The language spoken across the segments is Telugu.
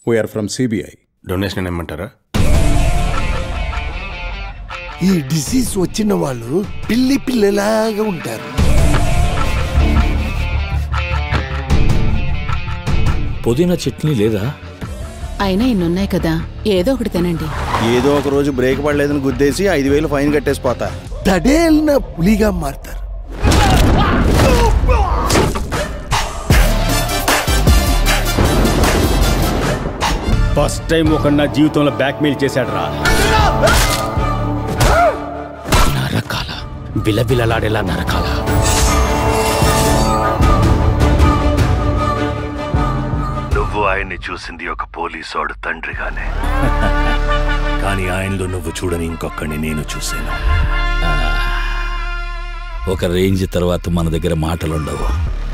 We are from CBI. డొనేషన్ ఏమంటారా? ఈ డిసీజ్ వచ్చిన వాళ్ళు పిల్లలాగా ఉంటారు. పుదీనా చట్నీ లేదా? అయినా ఇన్నున్నాయి కదా, ఏదో ఒకటి తినండి. ఏదో ఒక రోజు బ్రేక్ పడలేదని గుద్దేసి 5,000 ఫైన్ కట్టేసిపోతా. తడేలిన పులిగా మారుతారు. ఫస్ట్ టైం ఒక నా జీవితంలో బ్లాక్మెయిల్ చేశాడు రా. నరకాల, విలవిలలాడేలా నరకాల. నువ్వు ఆయన్ని చూసింది ఒక పోలీసోడు తండ్రిగానే, కానీ ఆయనలో నువ్వు చూడని ఇంకొకరిని నేను చూశాను. ఒక రేంజ్ తర్వాత మన దగ్గర మాటలుండవు,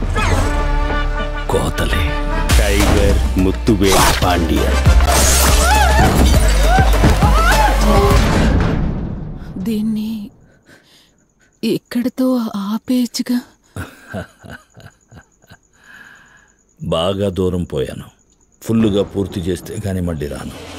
కోతలే. టైగర్ ముత్తువేల్ పాండ్యన్. దీన్ని ఇక్కడతో ఆపేయచ్చుగా. బాగా దూరం పోయాను. ఫుల్లుగా పూర్తి చేస్తే కానీ మళ్ళీ రాను.